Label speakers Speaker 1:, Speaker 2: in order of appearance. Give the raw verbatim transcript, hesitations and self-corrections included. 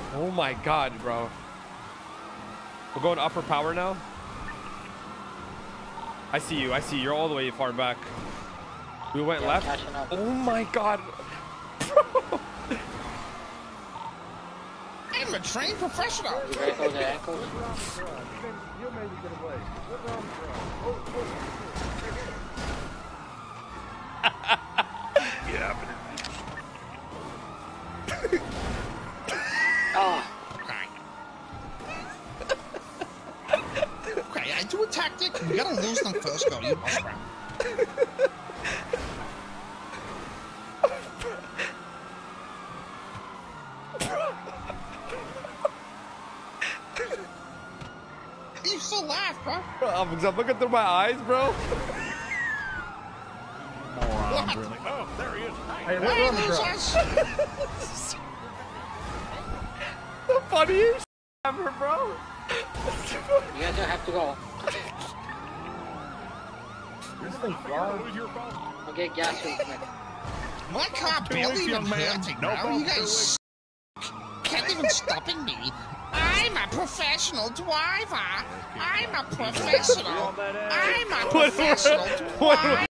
Speaker 1: Oh my god, bro. We're going upper power now. I see you. I see you. You're all the way far back. We went
Speaker 2: yeah,
Speaker 1: left. Oh my god. Bro.
Speaker 3: I'm a trained professional.
Speaker 2: You break over the ankles?
Speaker 4: You'll maybe get away. What wrong, bro?
Speaker 1: Yeah.
Speaker 2: Oh.
Speaker 3: Okay. Okay, I do a tactic. We gotta lose them first, go. You must run. You still laugh, bro.
Speaker 1: Bro, I'm, I'm looking through my eyes, bro.
Speaker 3: What?
Speaker 4: Really? Oh, there he is.
Speaker 3: Hey,
Speaker 4: Hey,
Speaker 3: what losers?
Speaker 1: The funniest ever, bro.
Speaker 2: You guys don't have to go.
Speaker 4: This thing's wrong.
Speaker 2: I'll get gas real quick.
Speaker 3: My car barely even
Speaker 4: young man.
Speaker 3: hurting,
Speaker 4: No
Speaker 3: bro.
Speaker 4: problem.
Speaker 3: You guys can't even stopping me. I'm a professional driver. I'm a professional. I'm a professional driver.